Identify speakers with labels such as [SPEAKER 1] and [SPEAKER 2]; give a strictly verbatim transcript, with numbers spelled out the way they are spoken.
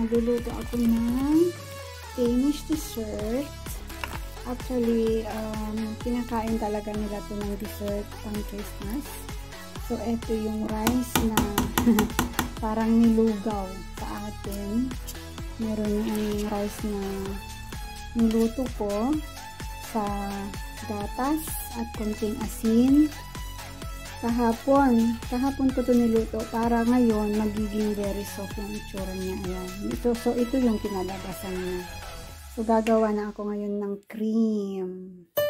[SPEAKER 1] magluluto ako ng Danish dessert. Actually, um, kinakain talaga nila to ng dessert pang Christmas. So, ito yung rice na parang nilugaw sa atin. Meron yung rice na niluto ko sa gatas at konting asin. Kahapon, kahapon ko to niluto para ngayon magiging very soft yung itsura niya. Ayan. Ito, so, ito yung kinalabasan niya. So, gagawa na ako ngayon ng cream.